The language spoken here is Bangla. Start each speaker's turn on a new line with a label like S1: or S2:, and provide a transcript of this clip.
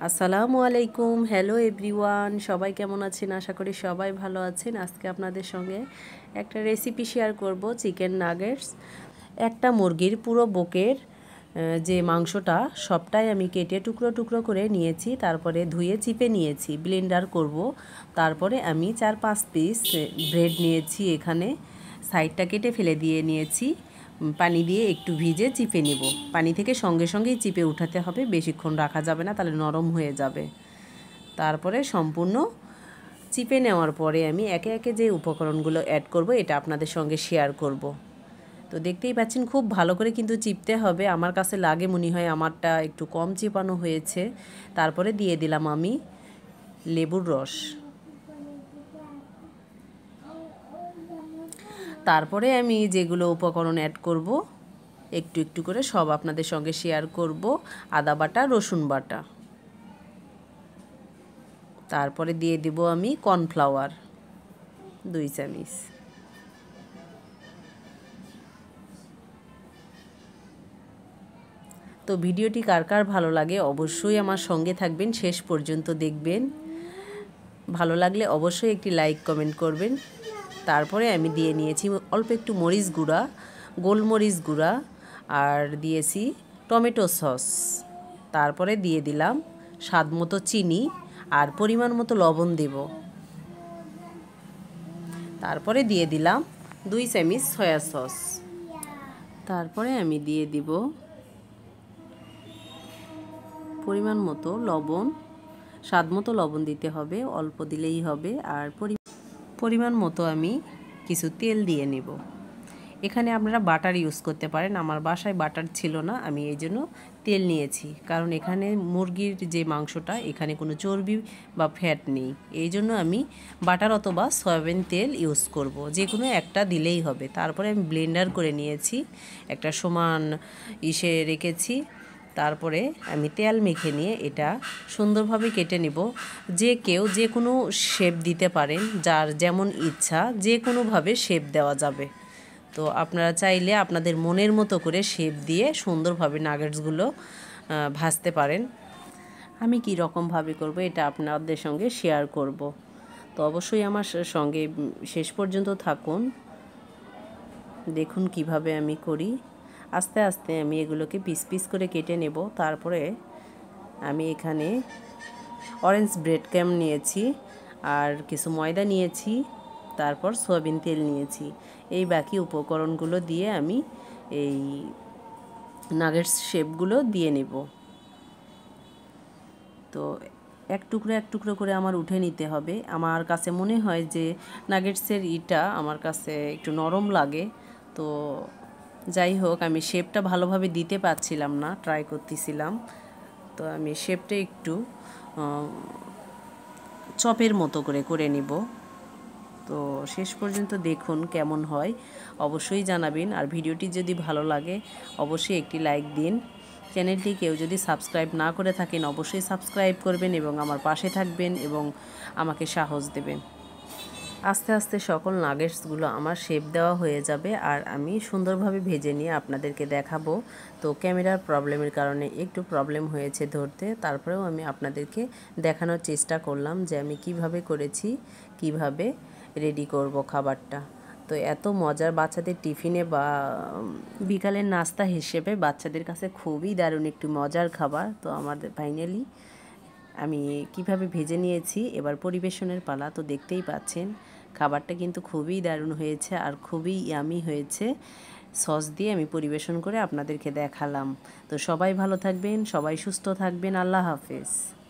S1: আসসালামু আলাইকুম। হ্যালো এভরিওয়ান, সবাই কেমন আছেন? আশা করি সবাই ভালো আছেন। আজকে আপনাদের সঙ্গে একটা রেসিপি শেয়ার করব, চিকেন নাগেটস। একটা মুরগির পুরো বুকের যে মাংসটা সবটাই আমি কেটে টুকরো টুকরো করে নিয়েছি, তারপরে ধুয়ে চিপে নিয়েছি, ব্লেন্ডার করব। তারপরে আমি 4-5 পিস ব্রেড নিয়েছি, এখানে সাইডটা কেটে ফেলে দিয়ে নিয়েছি। পানি দিয়ে একটু ভিজে চিপে নিব। পানি থেকে সঙ্গে সঙ্গেই চিপে উঠাতে হবে, বেশিক্ষণ রাখা যাবে না, তাহলে নরম হয়ে যাবে। তারপরে সম্পূর্ণ চিপে নেওয়ার পরে আমি একে একে যে উপকরণগুলো অ্যাড করব এটা আপনাদের সঙ্গে শেয়ার করব। তো দেখতেই পাচ্ছেন খুব ভালো করে কিন্তু চিপতে হবে। আমার কাছে লাগে মনে হয় আমারটা একটু কম চিপানো হয়েছে। তারপরে দিয়ে দিলাম আমি লেবুর রস। তারপরে আমি যেগুলো উপকরণ অ্যাড করব একটু একটু করে সব আপনাদের সঙ্গে শেয়ার করব। আদা বাটা, রসুন বাটা, তারপরে দিয়ে দিব আমি কর্নফ্লাওয়ার 2 চামচ। তো ভিডিওটি কার কার ভালো লাগে অবশ্যই আমার সঙ্গে থাকবেন, শেষ পর্যন্ত দেখবেন। ভালো লাগলে অবশ্যই একটি লাইক কমেন্ট করবেন। তারপরে আমি দিয়ে নিয়েছি অল্প একটু মরিচ গুঁড়া, গোলমরিচ গুঁড়া, আর দিয়েছি টমেটো সস। তারপরে দিয়ে দিলাম স্বাদ মতো চিনি আর পরিমাণ মতো লবণ দেব। তারপরে দিয়ে দিলাম 2 চামচ সয়া সস। তারপরে আমি দিয়ে দিব পরিমাণ মতো লবণ। স্বাদ মতো লবণ দিতে হবে, অল্প দিলেই হবে। আর পরিমাণ মতো আমি কিছু তেল দিয়ে নেব। এখানে আপনারা বাটার ইউজ করতে পারেন, আমার বাসায় বাটার ছিল না, আমি এই জন্য তেল নিয়েছি। কারণ এখানে মুরগির যে মাংসটা, এখানে কোনো চর্বি বা ফ্যাট নেই, এই জন্য আমি বাটার অথবা সয়াবিন তেল ইউজ করব, যে কোনো একটা দিলেই হবে। তারপরে আমি ব্লেন্ডার করে নিয়েছি, একটা সমান ইসে রেখেছি। তারপরে আমি তেল মেখে নিয়ে এটা সুন্দরভাবে কেটে নেব। যে কেউ যে কোনো শেপ দিতে পারেন, যার যেমন ইচ্ছা যে কোনোভাবে শেপ দেওয়া যাবে। তো আপনারা চাইলে আপনাদের মনের মতো করে শেপ দিয়ে সুন্দরভাবে নাগেটসগুলো ভাজতে পারেন। আমি কি রকমভাবে করব এটা আপনাদের সঙ্গে শেয়ার করব। তো অবশ্যই আমার সঙ্গে শেষ পর্যন্ত থাকুন, দেখুন কিভাবে আমি করি। আস্তে আস্তে আমি এগুলোকে পিস পিস করে কেটে নেব। তারপরে আমি এখানে অরেঞ্জ ব্রেড ক্রাম্ব নিয়েছি, আর কিছু ময়দা নিয়েছি, তারপর সয়াবিন তেল নিয়েছি। এই বাকি উপকরণগুলো দিয়ে আমি এই নাগেটস শেপগুলো দিয়ে নেব। তো এক টুকরো করে আমার উঠে নিতে হবে। আমার কাছে মনে হয় যে নাগেটসের ইটা আমার কাছে একটু নরম লাগে। তো যাই হোক, আমি শেপটা ভালোভাবে দিতে পারছিলাম না, ট্রাই করতেছিলাম। তো আমি শেপটা একটু চপের মতো করে নিব। তো শেষ পর্যন্ত দেখুন কেমন হয়, অবশ্যই জানাবেন। আর ভিডিওটি যদি ভালো লাগে অবশ্যই একটি লাইক দিন। চ্যানেলটি কেউ যদি সাবস্ক্রাইব না করে থাকেন অবশ্যই সাবস্ক্রাইব করবেন এবং আমার পাশে থাকবেন এবং আমাকে সাহস দেবেন। আস্তে আস্তে সকল নাগেটসগুলো আমার শেপ দেওয়া হয়ে যাবে, আর আমি সুন্দরভাবে ভেজে নিয়ে আপনাদেরকে দেখাবো। তো ক্যামেরার প্রবলেমের কারণে একটু প্রবলেম হয়েছে ধরতে, তারপরেও আমি আপনাদেরকে দেখানোর চেষ্টা করলাম যে আমি কিভাবে করেছি, কিভাবে রেডি করব খাবারটা। তো এত মজার, বাচ্চাদের টিফিনে বা বিকালের নাস্তা হিসেবে বাচ্চাদের কাছে খুবই দারুণ একটু মজার খাবার। তো আমাদের ফাইনালি আমি কিভাবে ভেজে নিয়েছি, এবার পরিবেশনের পালা। তো দেখতেই পাচ্ছেন খাবারটা কিন্তু খুবই দারুণ হয়েছে আর খুবই ইয়ামি হয়েছে। সস দিয়ে আমি পরিবেশন করে আপনাদেরকে দেখালাম। তো সবাই ভালো থাকবেন, সবাই সুস্থ থাকবেন। আল্লাহ হাফেজ।